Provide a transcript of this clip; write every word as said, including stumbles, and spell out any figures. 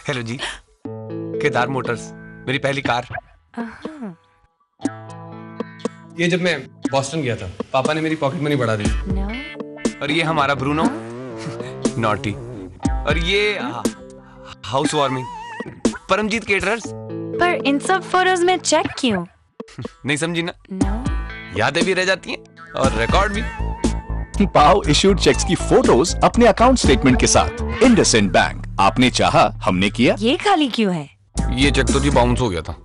Hello जी, Kedar Motors, मेरी पहली car. ये जब मैं बॉस्टन गया था, पापा ने मेरी पॉकेट मनी बढ़ा दी। no. और ये हमारा ब्रूनो, नॉटी। और ये हाउस वार्मिंग, परमजीत केटरर्स। पर इन सब फोटोज में चेक क्यों? नहीं समझी ना? no. यादें भी रह जाती हैं और रिकॉर्ड भी। पाओ इशूड चेक्स की फोटोज अपने अकाउंट स्टेटमेंट के साथ। इंडसइंड बैंक, आपने चाहा हमने किया। ये खाली क्यों है? ये चेक तो जी बाउंस हो गया था।